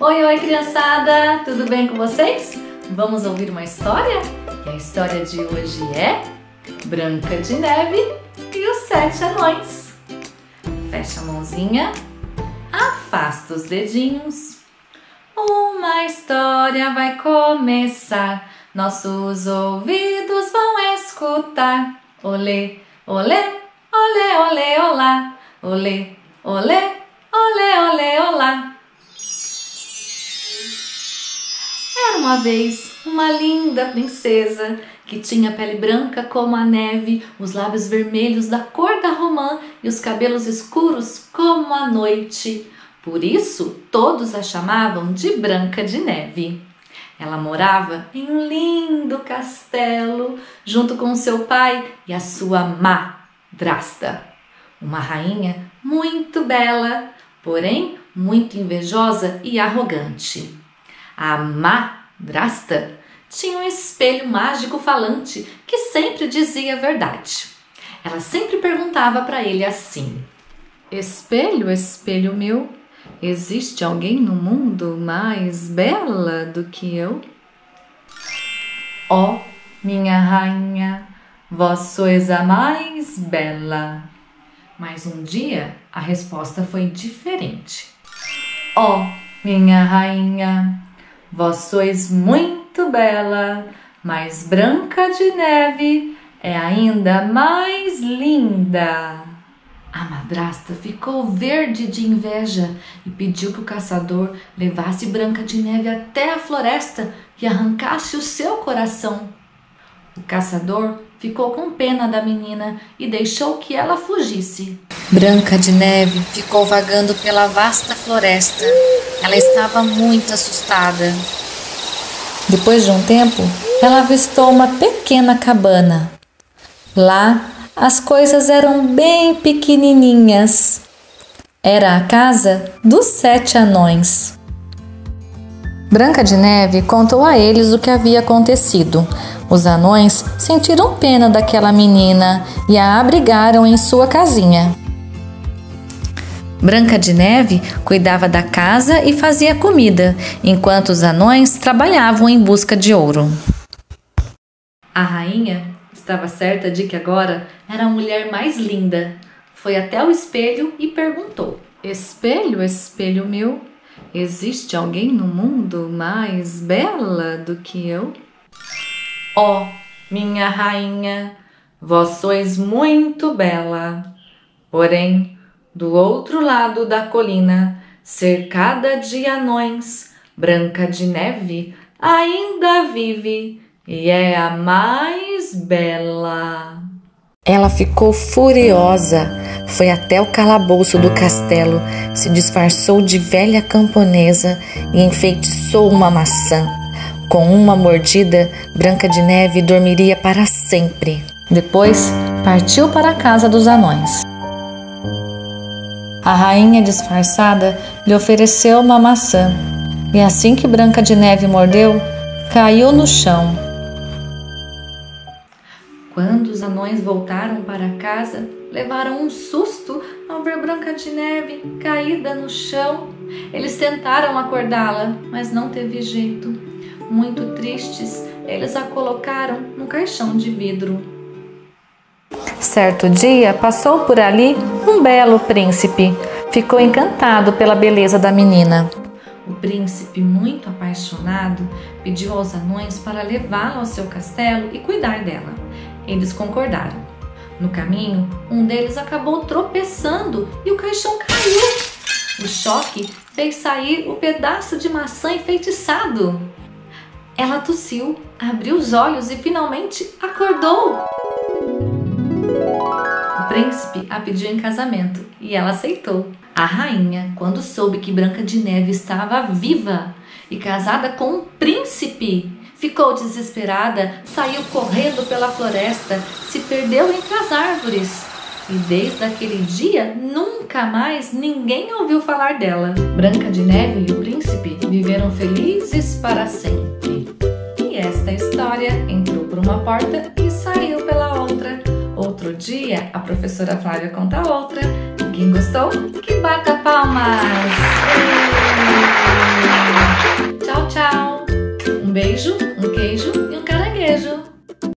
Oi, oi, criançada! Tudo bem com vocês? Vamos ouvir uma história? E a história de hoje é Branca de Neve e os 7 Anões. Fecha a mãozinha, afasta os dedinhos. Uma história vai começar, nossos ouvidos vão escutar. Olê, olê, olê, olê, olá. Olê, olê, olê, olê, olá. Era uma vez uma linda princesa que tinha pele branca como a neve, os lábios vermelhos da cor da romã e os cabelos escuros como a noite. Por isso, todos a chamavam de Branca de Neve. Ela morava em um lindo castelo, junto com seu pai e a sua madrasta, uma rainha muito bela, porém muito invejosa e arrogante. A madrasta tinha um espelho mágico falante que sempre dizia a verdade. Ela sempre perguntava para ele assim: Espelho, espelho meu, existe alguém no mundo mais bela do que eu? Ó, minha rainha, vós sois a mais bela. Mas um dia a resposta foi diferente. Ó, minha rainha, vós sois muito bela, mas Branca de Neve é ainda mais linda. A madrasta ficou verde de inveja e pediu que o caçador levasse Branca de Neve até a floresta e arrancasse o seu coração. O caçador ficou com pena da menina e deixou que ela fugisse. Branca de Neve ficou vagando pela vasta floresta. Ela estava muito assustada. Depois de um tempo, ela avistou uma pequena cabana. Lá, as coisas eram bem pequenininhas. Era a casa dos 7 anões. Branca de Neve contou a eles o que havia acontecido. Os anões sentiram pena daquela menina e a abrigaram em sua casinha. Branca de Neve cuidava da casa e fazia comida, enquanto os anões trabalhavam em busca de ouro. A rainha estava certa de que agora era a mulher mais linda. Foi até o espelho e perguntou: Espelho, espelho meu, existe alguém no mundo mais bela do que eu? Ó, minha rainha, vós sois muito bela, porém, do outro lado da colina, cercada de anões, Branca de Neve ainda vive e é a mais bela. Ela ficou furiosa, foi até o calabouço do castelo, se disfarçou de velha camponesa e enfeitiçou uma maçã. Com uma mordida, Branca de Neve dormiria para sempre. Depois, partiu para a casa dos anões. A rainha disfarçada lhe ofereceu uma maçã, e assim que Branca de Neve mordeu, caiu no chão. Quando os anões voltaram para casa, levaram um susto ao ver Branca de Neve caída no chão. Eles tentaram acordá-la, mas não teve jeito. Muito tristes, eles a colocaram no caixão de vidro. Certo dia, passou por ali um belo príncipe. Ficou encantado pela beleza da menina. O príncipe, muito apaixonado, pediu aos anões para levá-la ao seu castelo e cuidar dela. Eles concordaram. No caminho, um deles acabou tropeçando e o caixão caiu. O choque fez sair o pedaço de maçã enfeitiçado. Ela tossiu, abriu os olhos e finalmente acordou. O príncipe a pediu em casamento e ela aceitou. A rainha, quando soube que Branca de Neve estava viva e casada com um príncipe, ficou desesperada, saiu correndo pela floresta, se perdeu entre as árvores. E desde aquele dia, nunca mais ninguém ouviu falar dela. Branca de Neve e o príncipe viveram felizes para sempre. E esta história entrou por uma porta e saiu pela outra. Outro dia, a professora Flávia conta outra. E quem gostou, que bata palmas! beijo, um queijo